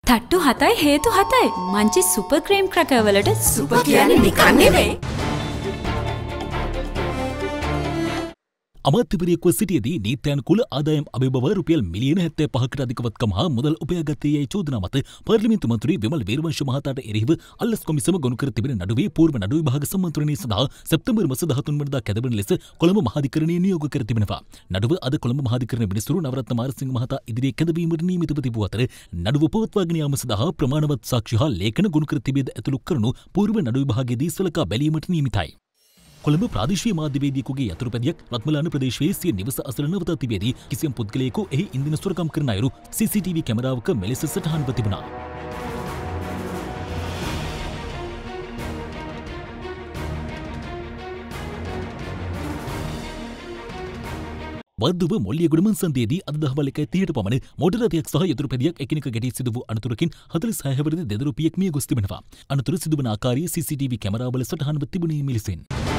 තට්ටු 7යි හේතු 7යි. මංචි සුපර් ක්‍රීම් ක්‍රැකර් වලට සුපර් කියන්නේ නිකන් නෙවෙයි. අමාත්‍යවරයෙකුව සිටියේදී නීත්‍යානුකූල ආදායම් අභිබව රුපියල් මිලියන 75කට අධිකවත්කම හා මුදල් උපයාගත්තේ යයි චෝදනා මත පාර්ලිමේන්තු මන්ත්‍රී විමල් වීරවංශ මහතාට එරෙහිව අල්ලස් කොමිසම ගොනු කර තිබෙන නඩුවේ පූර්ව නඩු විභාග සම්මන්ත්‍රණය සඳහා සැප්තැම්බර් මාස 13 වෙනිදා කැඳවන ලෙස කොළඹ මහාධිකරණය නියෝග කර තිබෙනවා. නඩුව අද කොළඹ මහාධිකරණ විනිසුරු නවරත්න මාරසිංහ මහතා ඉදිරියේ කැඳවීමට නියමිතව තිබූ අතර නඩුව පවත්වාගෙන යාම සඳහා ප්‍රමාණවත් සාක්ෂි හා ලේඛන ගොනු කර තිබෙද ඇතුළු කරුණු පූර්ව නඩු විභාගයේදී සලකා බැලීමට නියමිතයි. කොළඹ ප්‍රාදේශීය මාධ්‍යවේදියෙකුගේ යතුරුපැදියක් රත්මලාන ප්‍රදේශයේ සිය නිවස අසල නවතා තිබෙදී කිසියම් පුද්ගලයෙකු එහි ඉන්ධන සොරකම් කරන අයුරු CCTV කැමරාවක මෙලෙස සටහන්ව තිබුණා. වද්දුව මොල්ලියගොඩ මන්සන්දියේදී අද දහවල් 1:30ට පමණ මෝටර රථයක් සහ යතුරුපැදියක් එකිනෙක ගැටී සිදු වූ අනතුරකින් 46 හැවිරිදි දෙදරුපියෙක් මිය ගොස් තිබෙනවා. අනතුර සිදුවන ආකාරයේ CCTV කැමරාවල සටහන්ව තිබුණේ මෙලෙසින්.